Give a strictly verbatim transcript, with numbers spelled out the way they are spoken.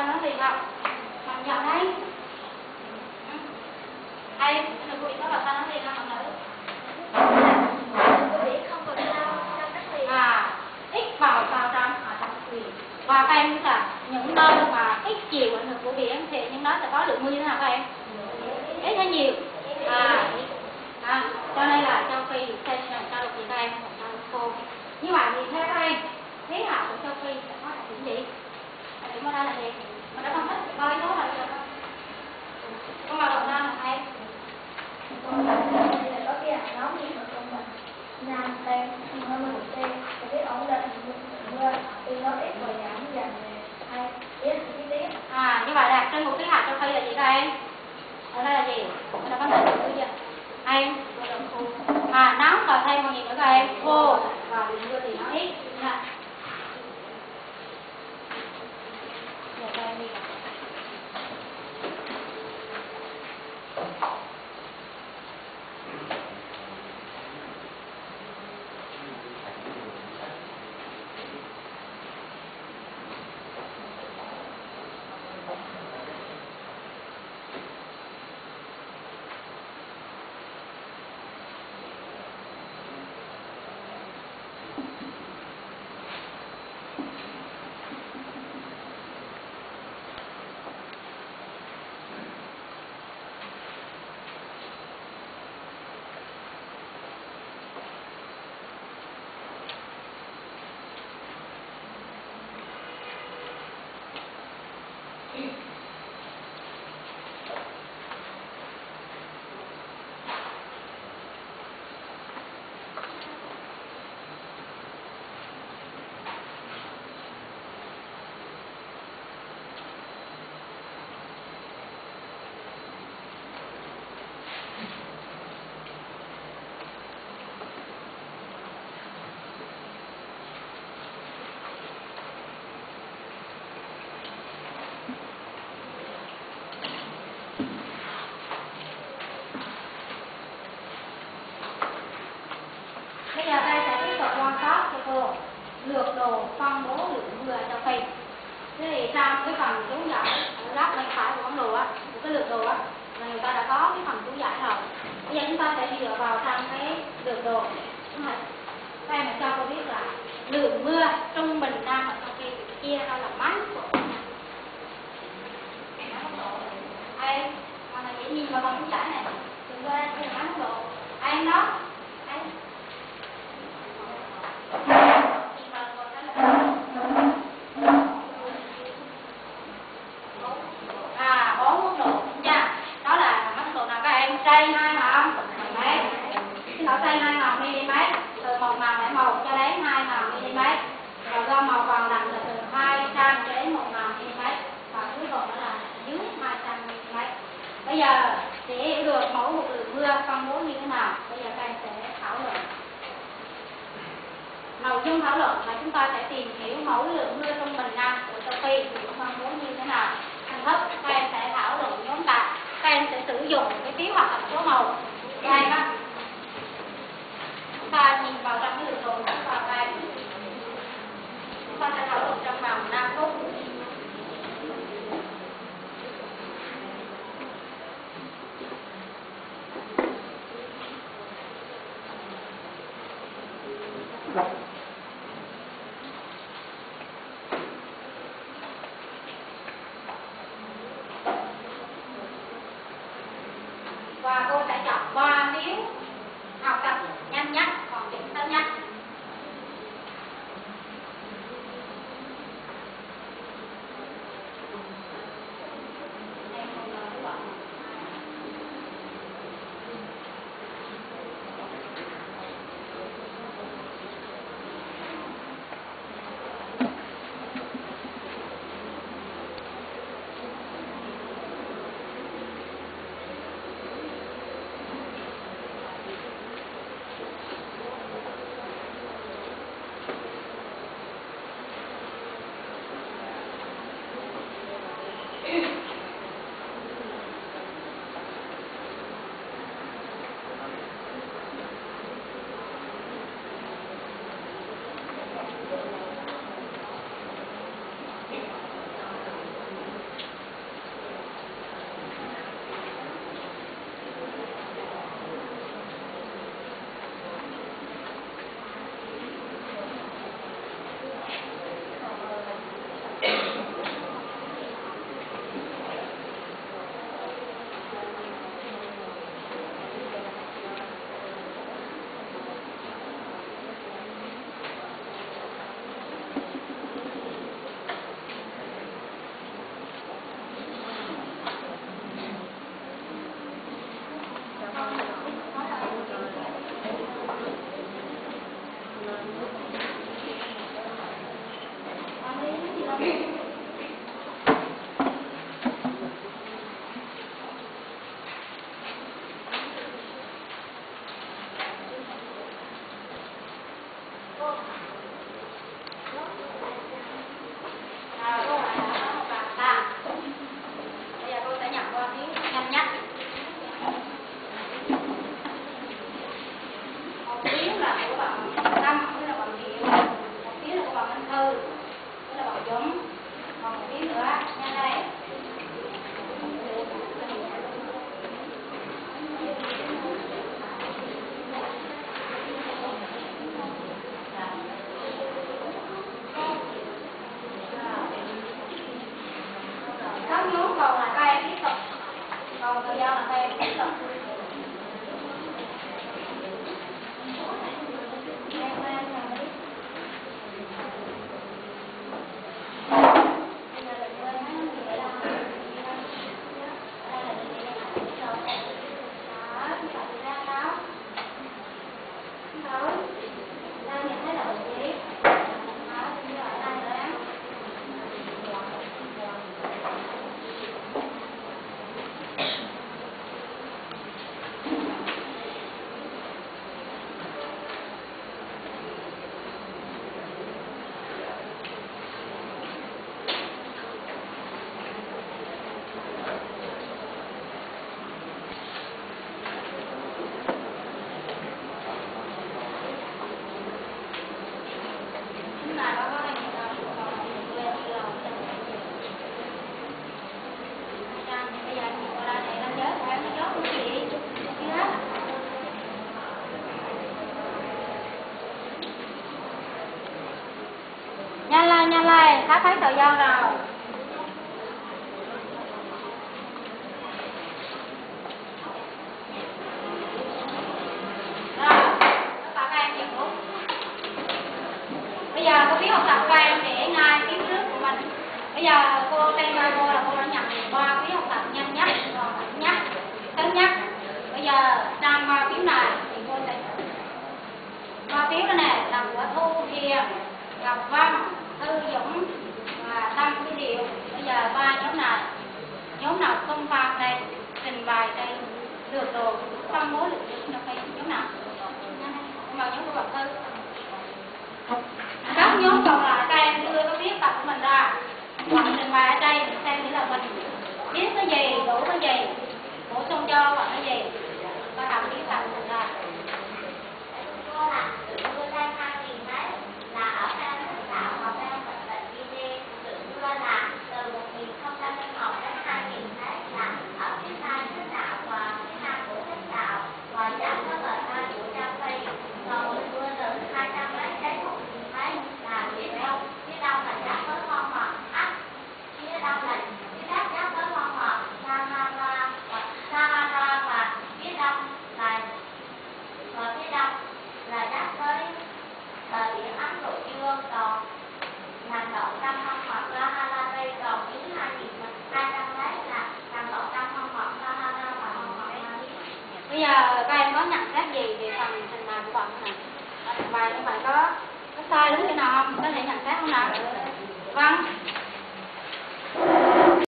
sao nó liền không? Mạnh dọn đấy. Đây, người cô bị có vào sao nó liền không mọi nữ? Cô bị không vào sao trong đất liền. À, ít vào sao trong ở trong đất liền. Và các em biết là những nơi mà ít chiều ảnh hưởng của biển thì những đó sẽ có lượng mưa như thế nào các em? Ít hay nhiều? À, à cho nên là châu Phi xây nên châu lục gì các em? Châu lục khô. Như vậy thì theo các em, khí hậu của châu Phi sẽ có đặc điểm gì? Đặc điểm ở đây là gì? Mình đã phân tích bao nhiêu là được không? Con vào đầu năm là em. Có cái hạt nóng như ở trong mình Nam Tây hơn một C thì cái ổn định mưa từ nó ít và giảm dần về hai tiết chi tiết. À như vậy là trên một cái hạt châu Phi là gì các em? Ở đây là gì? Mình đã phân tích được chưa? Em à nóng và thêm một gì nữa các em? Khô và lượng mưa thì nó ít nha. Giờ các em đi. Bây giờ ta sẽ tiếp tục quan sát cho cô lược đồ phân bố lượng mưa ở châu Phi. Thế thì trong cái phần chú giải ở góc bên phải của bản đồ á, của cái lược đồ á, là người ta đã có cái phần chú giải rồi. Bây giờ chúng ta sẽ dựa vào trong cái lược đồ. Các em cho cô biết là lượng mưa trung bình Nam ở châu Phi chia ra là mấy mức độ. Ai, con này dễ nhìn vào phần chú giải này. Lượng mưa đây là mấy mức độ. Ai em đó? Ai? À, bốn mức độ nha. Đó là mức độ nào các em? Tây hai ngàn mấy? Xin lỗi, tây hai ngàn mm từ một ngàn lẻ một cho đến hai ngàn mm. Rồi gom màu vàng đậm là từ hai trăm cho đến một ngàn mm. Và cuối cùng đó là dưới hai trăm mm. Bây giờ để hiểu được mẫu một lượng mưa phân bố như thế nào, bây giờ các em sẽ thảo luận. Nội dung thảo luận là chúng ta sẽ tìm hiểu mẫu lượng mưa trung bình Nam của châu Phi được phân bố như thế nào. Thành thức các em sẽ thảo luận nhóm tập, các em sẽ sử dụng cái phiếu hoạt động số màu cho em á. Chúng ta nhìn vào trong cái lượng đồ của chúng ta đây. Chúng ta sẽ thảo luận trong vòng năm phút. cầu là các em tiếp tục, còn thời gian là các em tiếp tục. Nhanh lên, nhanh lên, sắp hết thời gian rồi. Rồi, tất cả các em dừng bút. Bây giờ cô biết học tập các em để ngay phía trước của mình. Bây giờ cô xem qua cô là cô đã nhận ba phiếu học tập nhanh nhất, còn mạnh nhất, sớm nhất. Bây giờ sang ba phiếu này thì cô sẽ ba phiếu này nè là của Thu Hiền, Ngọc Văn, Thư Dũng và Tâm Quý Điệu. Bây giờ ba nhóm này, nhóm nào không phạm đây trình bày đây được rồi, phân bố được cho cái nhóm nào. Mời nhóm của Bậc Thư. Các nhóm còn lại các em đưa cái viết tập của mình ra, hoặc trình bày ở đây mình xem nghĩa là mình biết cái gì, đủ cái gì, bổ sung cho hoặc cái gì, và làm viết tập của mình ra. Cô là đưa ra hai nghìn đấy là ở ban lãnh đạo và ban vận tịch đi đi được đưa là từ một nghìn không trăm linh một đến hai nghìn đấy là ở phía Tây lãnh đạo và phía Nam của lãnh đạo và giảm có lời hai của Trang Phi, còn mình đưa từ hai trăm mấy đến một nghìn mấy là phía Đông, phía Đông là giảm với con mọt ắt, phía Đông là phía Bắc giảm với con mọt Sahara và Sahara và phía Đông là và phía Đông là đáp với bờ biển Ấn Độ Dương, còn nằm độ trong không hoặc Sahara, còn những hai nghìn hai trăm đấy là nằm độ trong không hoặc Sahara và không hoặc Mali. Bây giờ các em có nhận xét gì về phần trình bày của bọn này? Trình bày như vậy có có sai đúng cái nào không? Có thể nhận xét không nào? Vâng.